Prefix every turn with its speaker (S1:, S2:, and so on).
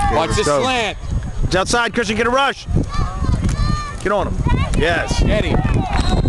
S1: Watch the slant.
S2: It's outside, Christian. Get a rush. Get on him. Yes.
S1: Eddie.